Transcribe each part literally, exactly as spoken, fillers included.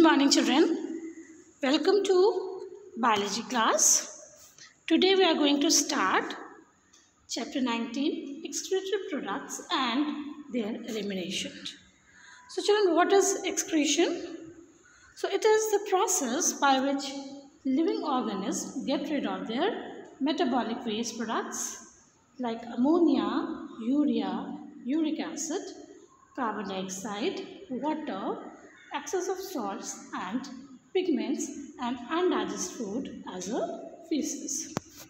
morning, children. Welcome to biology class. Today we are going to start chapter nineteen, excretory products and their elimination. So children, what is excretion? So it is the process by which living organisms get rid of their metabolic waste products like ammonia, urea, uric acid, carbon dioxide, water, excess of salts and pigments and undigested food as a feces.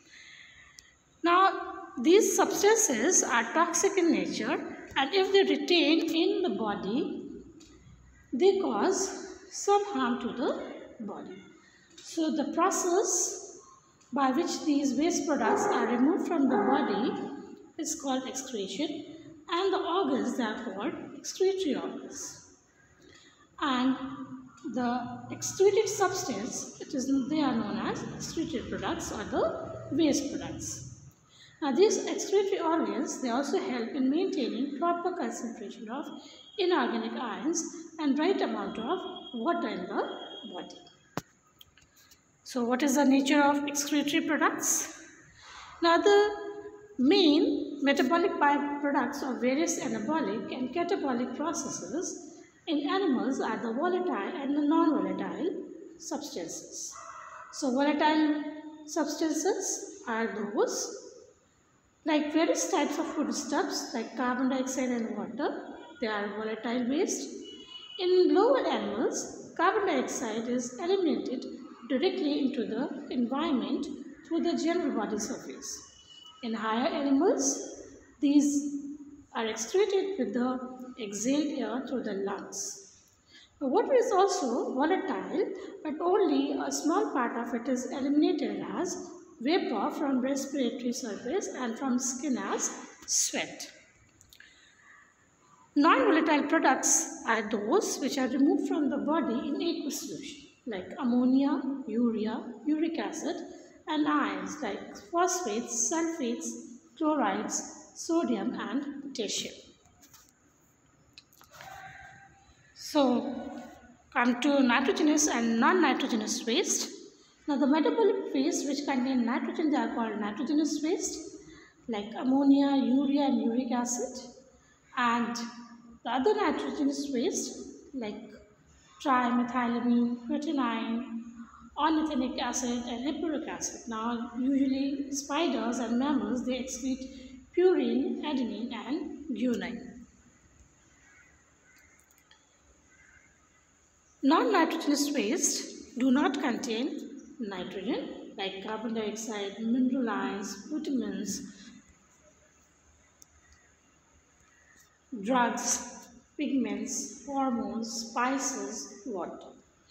Now, these substances are toxic in nature, and if they retain in the body, they cause some harm to the body. So, the process by which these waste products are removed from the body is called excretion, and the organs, they are called excretory organs. And the excreted substance, it is, they are known as excretory products or the waste products. Now these excretory organs, they also help in maintaining proper concentration of inorganic ions and right amount of water in the body. So what is the nature of excretory products? Now the main metabolic byproducts of various anabolic and catabolic processes in animals are the volatile and the non-volatile substances. So volatile substances are those like various types of foodstuffs like carbon dioxide and water. They are volatile waste. In lower animals, carbon dioxide is eliminated directly into the environment through the general body surface. In higher animals, these are excreted with the exhaled air through the lungs. Now, water is also volatile, but only a small part of it is eliminated as vapor from respiratory surface and from skin as sweat. Non-volatile products are those which are removed from the body in aqueous solution, like ammonia, urea, uric acid, and ions like phosphates, sulfates, chlorides, sodium, and potassium. So, come to nitrogenous and non-nitrogenous waste. Now, the metabolic waste which contain nitrogen, they are called nitrogenous waste, like ammonia, urea, and uric acid. And the other nitrogenous waste, like trimethylamine, creatinine, ornithinic acid, and hippuric acid. Now, usually spiders and mammals, they excrete purine, adenine, and guanine. Non-nitrogenous waste do not contain nitrogen like carbon dioxide, mineral ions, vitamins, drugs, pigments, hormones, spices, water.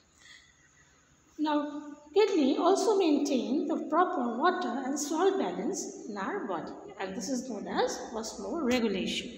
Now, kidney also maintain the proper water and salt balance in our body, and this is known as osmoregulation.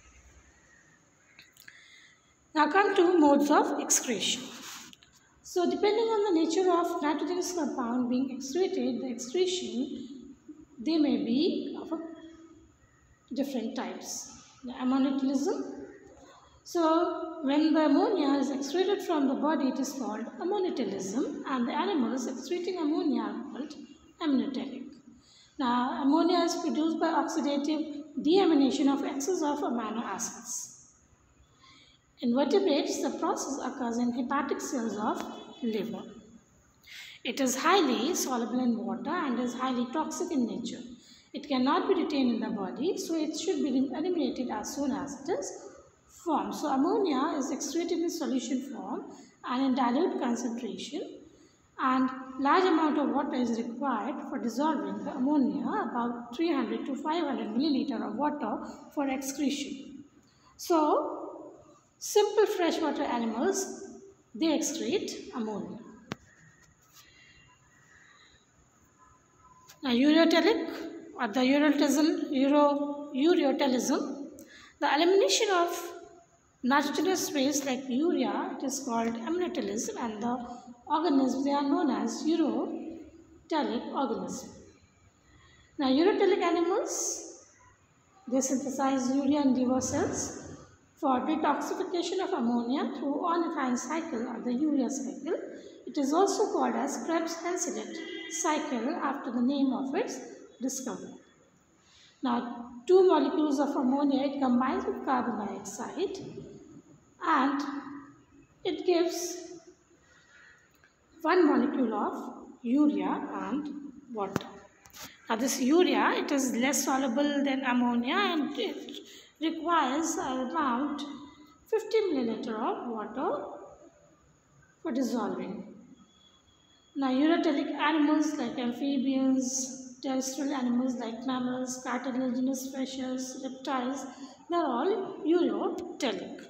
Now come to modes of excretion. So depending on the nature of nitrogenous compound being excreted, the excretion, they may be of different types. The ammonitism. So when the ammonia is excreted from the body, it is called ammonitism, and the animals excreting ammonia are called ammonitelic. Now ammonia is produced by oxidative deamination of excess of amino acids. In vertebrates, the process occurs in hepatic cells of liver. It is highly soluble in water and is highly toxic in nature. It cannot be retained in the body, so it should be eliminated as soon as it is formed. So ammonia is excreted in solution form and in dilute concentration, and large amount of water is required for dissolving the ammonia, about three hundred to five hundred milliliter of water for excretion. So simple freshwater animals, they excrete ammonia. Now, ureotelic or the ureotelism, uro, ureotelism, the elimination of nitrogenous waste like urea, it is called ammonitelism, and the organisms, they are known as ureotelic organisms. Now, ureotelic animals, they synthesize urea in liver cells for detoxification of ammonia through ornithine cycle or the urea cycle. It is also called as Krebs-Henseleit cycle after the name of its discoverer. Now, two molecules of ammonia, it combines with carbon dioxide and it gives one molecule of urea and water. Now, this urea, it is less soluble than ammonia and it requires around fifty milliliters of water for dissolving. Now, urotelic animals like amphibians, terrestrial animals like mammals, cartilaginous fishes, reptiles, they are all urotelic.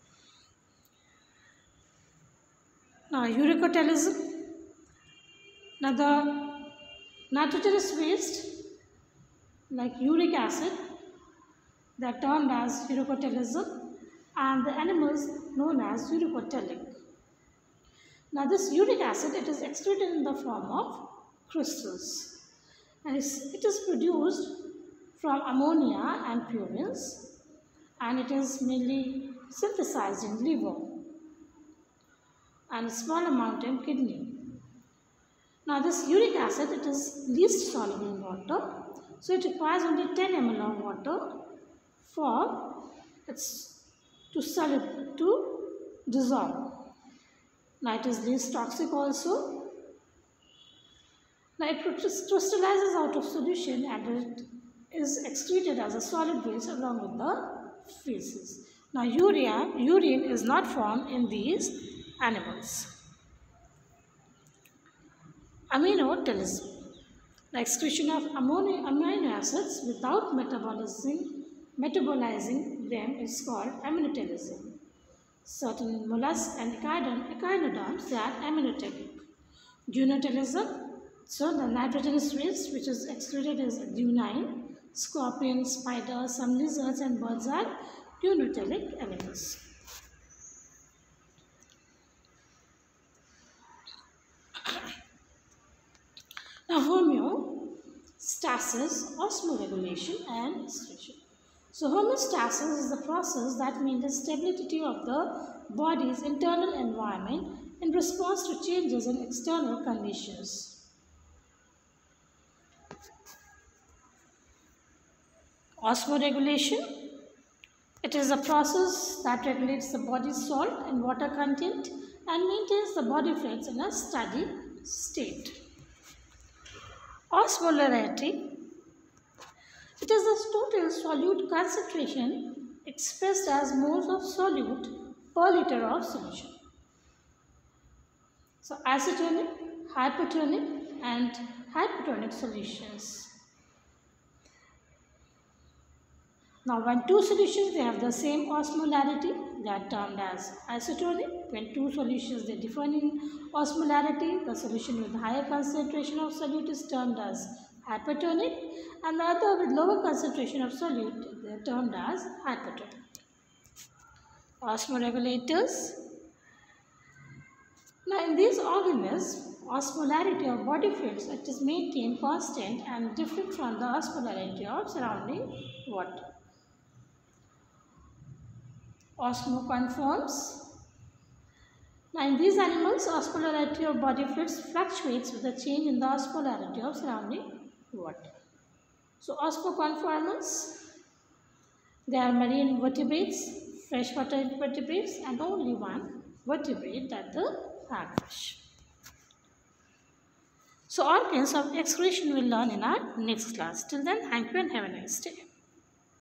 Now, urocotelism. Now, the nitrogenous waste like uric acid, they are termed as urocotelism, and the animals known as urocotelic. Now, this uric acid, it is excreted in the form of crystals, and it is produced from ammonia and purines, and it is mainly synthesized in liver and a small amount in kidney. Now, this uric acid, it is least soluble in water, so it requires only ten milliliters of water for its to solid to dissolve. Now, it is least toxic also. Now, it crystallizes out of solution and it is excreted as a solid waste along with the feces. Now, urea, urine is not formed in these animals. Aminotelism, the excretion of ammonia, amino acids without metabolizing, metabolizing them is called aminotelism. Certain mollusks and echinoderms, they are aminotelic. Dunotelism, so the nitrogenous waste which is excreted is dunine. Scorpions, spiders, some lizards and birds are dunotelic animals. Now, homeostasis, osmoregulation and excretion. So, homeostasis is the process that maintains stability of the body's internal environment in response to changes in external conditions. Osmoregulation, it is a process that regulates the body's salt and water content and maintains the body fluids in a steady state. Osmolarity, it is the total solute concentration expressed as moles of solute per liter of solution. So, isotonic, hypertonic and hypotonic solutions. Now, when two solutions, they have the same osmolarity, they are termed as isotonic. When two solutions, they differ in osmolarity, the solution with higher concentration of solute is termed as hypertonic, and the other with lower concentration of solute, they are termed as hypertonic. Osmoregulators. Now, in these organisms, osmolarity of body fluids, it is maintained constant and different from the osmolarity of surrounding water. Osmoconforms. Now, in these animals, osmolarity of body fluids fluctuates with the change in the osmolarity of surrounding water. So, osmoconformants, they are marine vertebrates, freshwater invertebrates, and only one vertebrate, that the hagfish. So, organs of excretion we will learn in our next class. Till then, thank you and have a nice day.